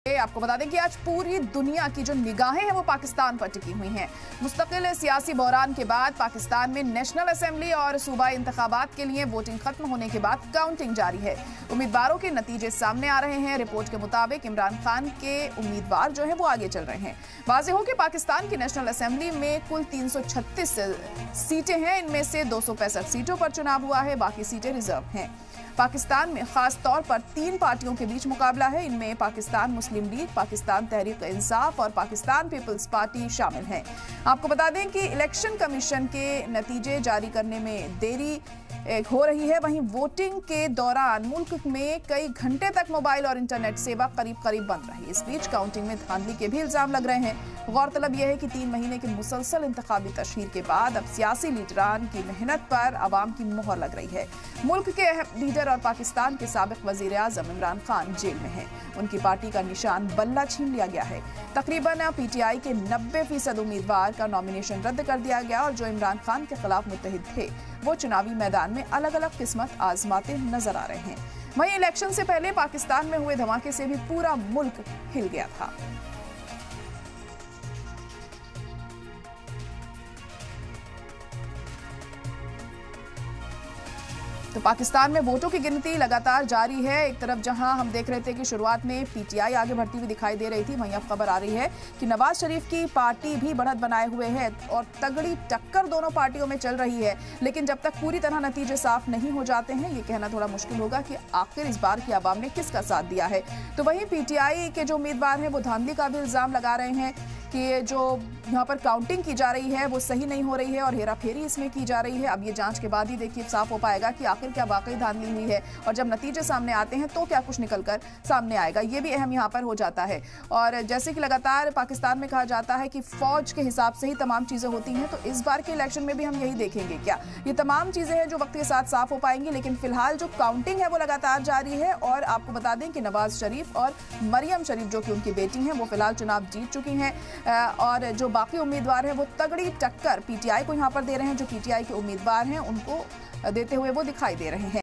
आपको बता दें कि आज पूरी दुनिया की जो निगाहें हैं वो पाकिस्तान पर टिकी हुई हैं। मुस्तकिल सियासी बहरान के बाद पाकिस्तान में नेशनल असेंबली और सूबाई इंतखाबात के लिए वोटिंग खत्म होने के बाद काउंटिंग जारी है। उम्मीदवारों के नतीजे सामने आ रहे हैं। रिपोर्ट के मुताबिक इमरान खान के उम्मीदवार जो है वो आगे चल रहे हैं। वाज़ेह हो कि पाकिस्तान की नेशनल असेंबली में कुल 336 सीटें हैं। इनमें से 265 सीटों पर चुनाव हुआ है, बाकी सीटें रिजर्व हैं। पाकिस्तान में खास तौर पर 3 पार्टियों के बीच मुकाबला है। इनमें पाकिस्तान मुस्लिम लीग, पाकिस्तान तहरीक इंसाफ और पाकिस्तान पीपल्स पार्टी शामिल हैं। आपको बता दें कि इलेक्शन कमीशन के नतीजे जारी करने में देरी हो रही है। वहीं वोटिंग के दौरान मुल्क में कई घंटे तक मोबाइल और इंटरनेट सेवा करीब बंद रही। इस बीच काउंटिंग में धांधली के भी इल्जाम लग रहे हैं। गौरतलब यह है कि 3 महीने के मुसलसल इंतखाबी तशहीर के बाद अब सियासी लीडरान की मेहनत पर आवाम की मोहर लग रही है। मुल्क के अहम लीडर और पाकिस्तान के साबिक वजीर आजम इमरान खान जेल में हैं। उनकी पार्टी का निशान बल्ला छीन लिया गया है। तकरीबन PTI के 90% उम्मीदवार का नॉमिनेशन रद्द कर दिया गया और जो इमरान खान के खिलाफ मुत्तहिद थे वो चुनावी मैदान में अलग अलग किस्मत आजमाते नजर आ रहे हैं। वहीं इलेक्शन से पहले पाकिस्तान में हुए धमाके से भी पूरा मुल्क हिल गया था। तो पाकिस्तान में वोटों की गिनती लगातार जारी है। एक तरफ जहां हम देख रहे थे कि शुरुआत में PTI आगे बढ़ती हुई दिखाई दे रही थी, वहीं अब खबर आ रही है कि नवाज शरीफ की पार्टी भी बढ़त बनाए हुए है और तगड़ी टक्कर दोनों पार्टियों में चल रही है। लेकिन जब तक पूरी तरह नतीजे साफ नहीं हो जाते हैं, ये कहना थोड़ा मुश्किल होगा कि आखिर इस बार की आवाम ने किसका साथ दिया है। तो वहीं PTI के जो उम्मीदवार हैं वो धांधली का भी इल्जाम लगा रहे हैं कि जो यहाँ पर काउंटिंग की जा रही है वो सही नहीं हो रही है और हेराफेरी इसमें की जा रही है। अब ये जांच के बाद ही देखिए साफ हो पाएगा कि आखिर क्या वाकई धांधली हुई है और जब नतीजे सामने आते हैं तो क्या कुछ निकलकर सामने आएगा, ये भी अहम यहाँ पर हो जाता है। और जैसे कि लगातार पाकिस्तान में कहा जाता है कि फौज के हिसाब से ही तमाम चीजें होती हैं, तो इस बार के इलेक्शन में भी हम यही देखेंगे। क्या ये तमाम चीजें हैं जो वक्त के साथ साफ हो पाएंगी, लेकिन फिलहाल जो काउंटिंग है वो लगातार जारी है। और आपको बता दें कि नवाज शरीफ और मरियम शरीफ जो कि उनकी बेटी हैं वो फिलहाल चुनाव जीत चुकी हैं और जो बाकी उम्मीदवार हैं वो तगड़ी टक्कर PTI को यहाँ पर दे रहे हैं। जो PTI के उम्मीदवार हैं उनको देते हुए वो दिखाई दे रहे हैं।